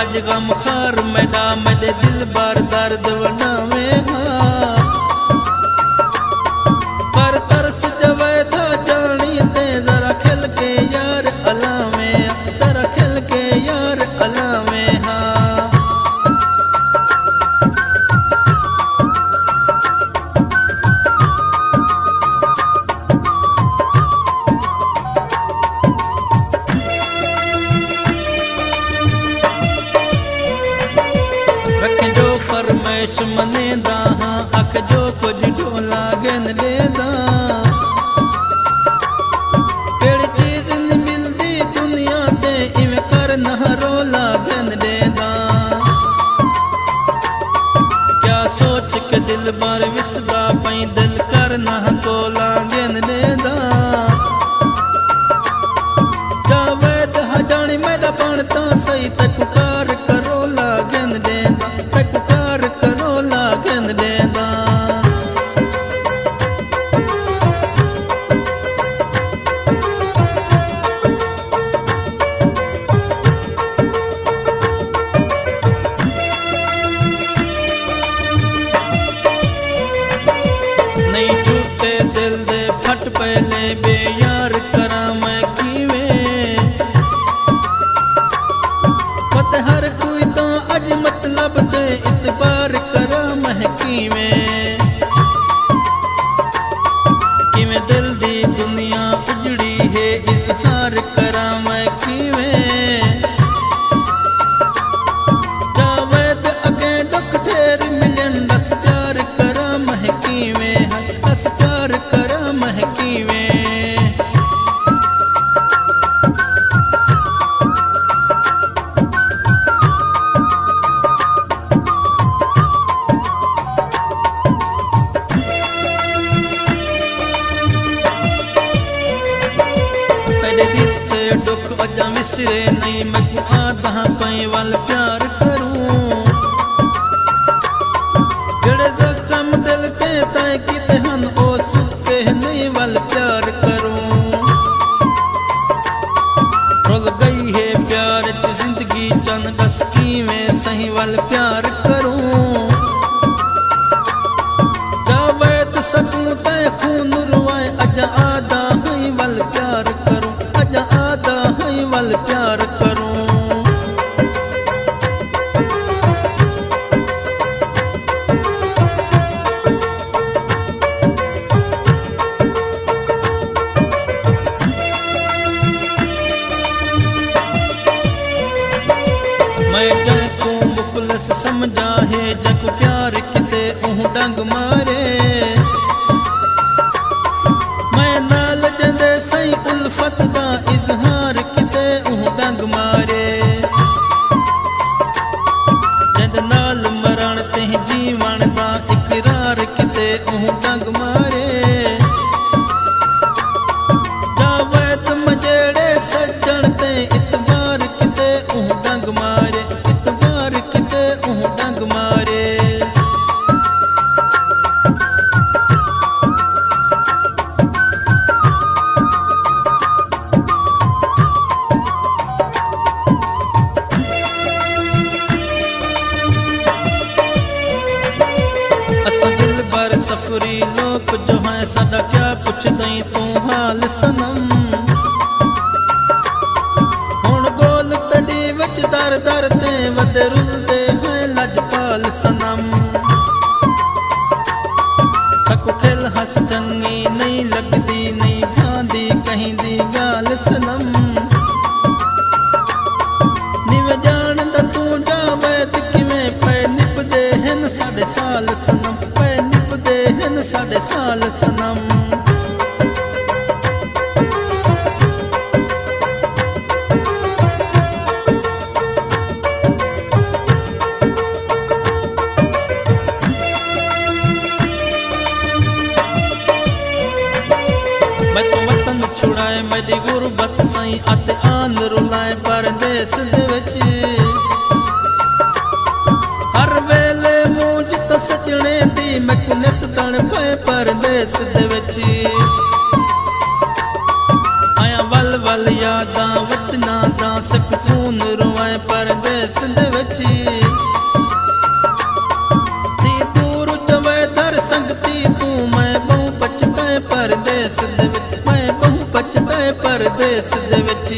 अज गम खार मैडा मेरे दिल बार दर्द वनावे हाँ पर तरस जवे था जानी ते जरा खिल के यार अलावे जरा खिल के यार अलावे हाँ रखजो फरमाइश मनेदा हाँ अख जो कुछ ढोला गेंद देदा केड़ी चीज नहीं मिलदी दुनिया ते इवें कर ना रोला गेंद देदा क्या सोच के दिल बार विसदा पई दिल कर ना कोला गेंद देदा जावेद हजानी मेरा बनता सही तक कार करोला गेंद देदा नहीं झूठे दिल दे फट पहले बेयार करा मैं कीवें पत हर कोई तो अज मतलब दे इतबार करा मैं कीवें दिल दी दुनिया उजड़ी है इजहार करा मैं कीवें जावेद अगे दुख ढेर मिलन दस प्यार करा मैं कीवें दस प्यार करा मैं कीवें तेरे दिते दुख अजा विसरे नहीं मैं को आदा पई वाल प्यार करूं जेड़े जख्म दिल ते ताए किते हन ओ सुखे नहीं वाल प्यार करूं रुल गई है प्यार च जिंदगी चंद दस कीवें सही वाल प्यार करूं जावेद सकूं ते खून रुआए अजा आदा हई वाल प्यार करूं अजा आदा हई वाल प्यार करूं मैं जको मुखलस समझा है जको प्यार किते ऊह डंग मारे मैं नाल जंदे सही उल्फत दा इजहार किते ऊह डंग मारे जंद नाल मरण ते जीवन दा इकरार किते ऊह डंग मारे जावेद मजेड़े सजण ते इतबार किते ऊह डंग मारे इतबार किते ऊह डंग मारे असा दिल बार सफरी लोग जो है साडा क्या पुछ दई तू हाल सनम हुण बोल तड़ी विच दर दर ते वद रुलदे है लजपाल सनम सकु खिल हस चंगी नहीं लगदी नहीं भांदी कहीं दी गाल सनम निवे जान दा तू जावेद किवें पै निपदे हन साडे साल सनम पै निपदे हन साडे साल सनम मैं तो वतन छुड़ाए मेरी गुरबत सही अत आन रुलाए परदेस दे विच हर वेले मूंज तो सजने दी मैं कुनत तण पे परदेस दे विच आया वल वल यादां वतना दा सकून रुआए परदेस दे परदेस दे विच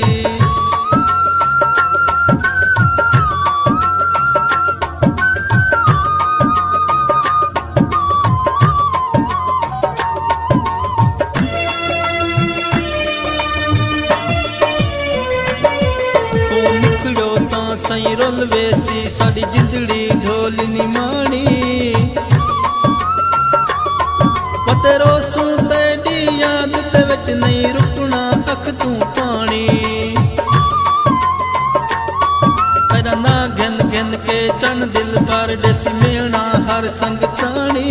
सही रुल वेसी साड़ी जिंदड़ी ढोल नी माणी तेरो सू तेरी याद दे विच नहीं रुकना अख तू पानी तेरा ना गिन गिन के चन दिल पर देसी मेणा हर संग तानी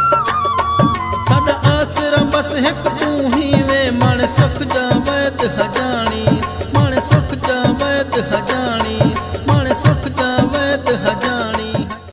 साडा आसरा बस हिक तू ही वे मन सुख जावे ते